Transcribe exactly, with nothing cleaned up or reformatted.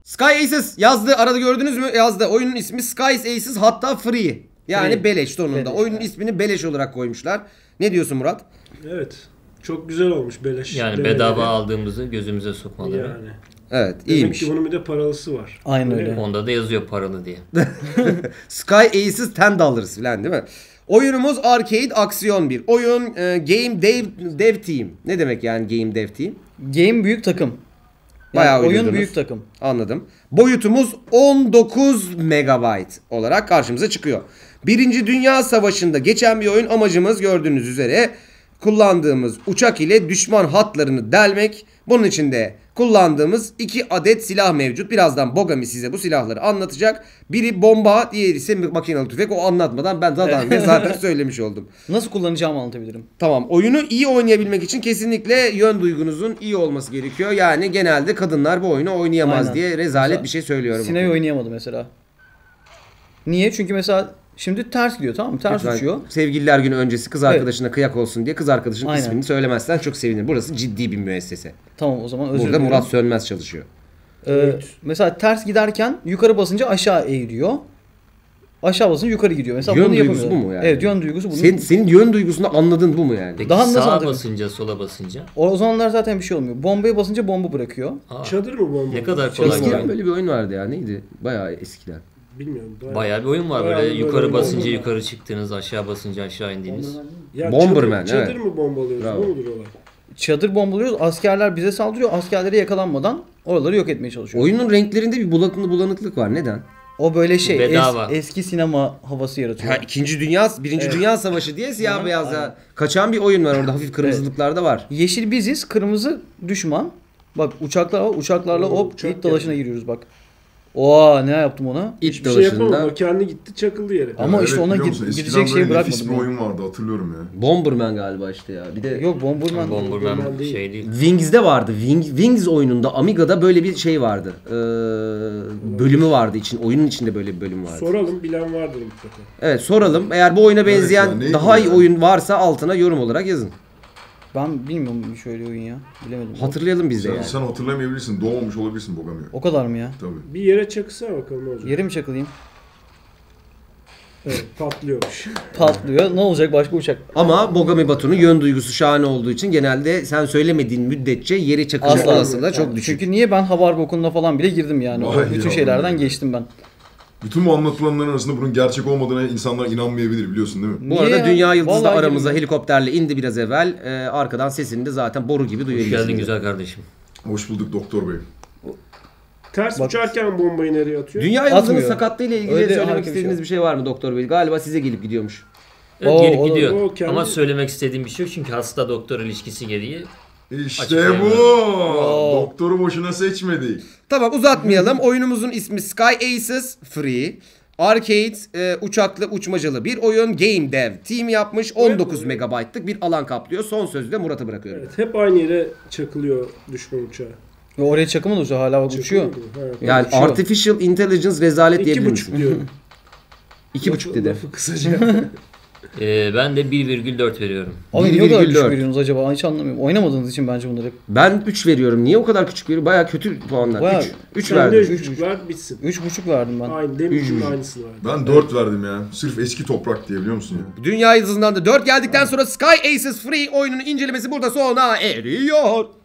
Sky Aces yazdı. Arada gördünüz mü? Yazdı. Oyunun ismi Sky Aces, hatta free. Yani free. Beleş sonunda. Beleş, oyunun yani. ismini beleş olarak koymuşlar. Ne diyorsun Murat? Evet. Çok güzel olmuş beleş. Yani demeleri. Bedava aldığımızı gözümüze sokmaları. Yani. Evet, demek iyiymiş. Demek ki bunun bir de paralısı var. Aynen öyle. Onda da yazıyor paralı diye. Sky Aces on dollars falan değil mi? Oyunumuz arcade aksiyon bir oyun. E, game dev, dev team. Ne demek yani game dev team? Game büyük takım. Yani bayağı oyun uydurdunuz. büyük takım. Anladım. Boyutumuz on dokuz megabayt olarak karşımıza çıkıyor. Birinci Dünya Savaşı'nda geçen bir oyun. Amacımız gördüğünüz üzere kullandığımız uçak ile düşman hatlarını delmek. Bunun için de kullandığımız iki adet silah mevcut. Birazdan Bogami size bu silahları anlatacak. Biri bomba, diğeri ise makinalı tüfek. O anlatmadan ben zaten zaten söylemiş oldum. Nasıl kullanacağımı anlatabilirim. Tamam. Oyunu iyi oynayabilmek için kesinlikle yön duygunuzun iyi olması gerekiyor. Yani genelde kadınlar bu oyunu oynayamaz Aynen. diye rezalet mesela, bir şey söylüyorum. Sineği oynayamadı mesela. Niye? Çünkü mesela şimdi ters gidiyor, tamam mı? Ters Lütfen, uçuyor. Sevgililer günü öncesi kız arkadaşına evet. kıyak olsun diye kız arkadaşının Aynen. ismini söylemezsen çok sevinirim. Burası ciddi bir müessese. Tamam, o zaman özür dilerim. Burada Murat Sönmez çalışıyor. Ee, evet. Mesela ters giderken yukarı basınca aşağı eğiliyor. Aşağı basınca yukarı gidiyor. Mesela yön bunu duygusu bu mu yani? Evet, yön duygusu bu. Senin, senin yön duygusunu anladın bu mu yani? Peki daha sağa nasıl basınca, sola basınca? O, o zamanlar zaten bir şey olmuyor. Bombaya basınca bomba bırakıyor. Aa. Çadır mı bomba? Ne kadar kolay. Eskiden böyle bir oyun vardı ya. Neydi? Bayağı eskiden. Bilmiyorum. Bayağı, bayağı bir oyun var böyle. Yukarı böyle basınca bomba. yukarı çıktınız, aşağı basınca aşağı indiniz. Ya Bomberman. Çadır, evet. çadır mı bombalıyoruz? Ne olur olay? Çadır bombalıyoruz. Askerler bize saldırıyor. Askerlere yakalanmadan oraları yok etmeye çalışıyor. Oyunun renklerinde bir bulanıklık bulanıklık var. Neden? O böyle şey es, eski sinema havası yaratıyor. Ha, İkinci Dünya, Birinci evet. Dünya Savaşı diye siyah beyaz ya. Kaçan bir oyun var orada, hafif kırmızılıklar da var. Yeşil biziz, kırmızı düşman. Bak uçaklar var, uçaklarla Oo, hop uçak it dalaşına yani. giriyoruz bak. Oo, ne yaptım ona? İt Hiçbir şey yapamadım. O kendi gitti, çakıldı yere. Ama evet, işte ona gid- gidecek şeyi bırakmadım. Nefis bir oyun vardı, hatırlıyorum ya. Bomberman galiba işte ya. Bir de Yok, Bomberman. Bomberman, Bomberman değil. Şey değil. Wings'de vardı. Wings, Wings oyununda, Amiga'da böyle bir şey vardı. Ee, bölümü vardı için. Oyunun içinde böyle bir bölüm vardı. Soralım, bilen vardır mutlaka. Evet, soralım. Eğer bu oyuna benzeyen evet, daha iyi yani? oyun varsa altına yorum olarak yazın. Ben bilmiyorum şöyle oyun ya. Bilemedim. Hatırlayalım biz de sen, yani. Sen hatırlamayabilirsin. Doğmamış olabilirsin Bogami. O kadar mı ya? Tabii. Bir yere çakılsana bakalım ne olacak. Yere mi çakılayım? Evet, patlıyormuş. Patlıyor. Ne olacak, başka uçak? Ama Bogami Batu'nun yön duygusu şahane olduğu için genelde sen söylemediğin müddetçe yere çakılma olasılığı yani. çok düşük. Çünkü niye ben Havar Boku'na falan bile girdim yani. Vay o bütün ya, şeylerden geçtim ben. Bütün bu anlatılanların arasında bunun gerçek olmadığına insanlar inanmayabilir, biliyorsun değil mi? Bu Niye arada Dünya Yıldızı da aramıza helikopterle indi biraz evvel. Ee, arkadan sesini de zaten boru gibi duyuyoruz. Hoş geldin güzel kardeşim. Hoş bulduk doktor bey. Ters Bak, uçarken bombayı nereye atıyor? Dünya Yıldızı'nın sakatlığı ile ilgili Öyle söylemek istediğiniz bir şey. bir şey var mı doktor bey? Galiba size gelip gidiyormuş. Evet, Oo, gelip gidiyor. O, kendi... Ama söylemek istediğim bir şey yok çünkü hasta doktor ilişkisi gereği. İşte bu. Wow. Doktoru boşuna seçmedik. Tamam, uzatmayalım. Oyunumuzun ismi Sky Aces Free. Arcade, e, uçaklı, uçmacalı bir oyun. Game Dev Team yapmış. on dokuz megabaytlık bir alan kaplıyor. Son sözü de Murat'a bırakıyorum. Evet, hep aynı yere çakılıyor düşman uçağı. Ve oraya çakılmadı uçağı, hala bak uçuyor. Evet, yani uçuyor. Artificial Intelligence rezalet diyebilir misin? İki buçuk diyorum. İki buçuk dedi. Kısaca. Ee, ben de bir virgül dört veriyorum. Abi niye o kadar düşük veriyorsunuz acaba? Hiç anlamıyorum. Oynamadığınız için bence bunları. Ben üç veriyorum. Niye o kadar küçük veriyorum? Bayağı kötü puanlar. Bayağı, üç. üç verdim. üç buçuk ver bitsin. üç buçuk verdim ben. Aynı demin aynısını verdim. Ben dört verdim ya. Sırf eski toprak diye, biliyor musun ya? Dünya Yıldızı'ndan da dört geldikten sonra Sky Aces Free oyunun incelemesi burada sona eriyor.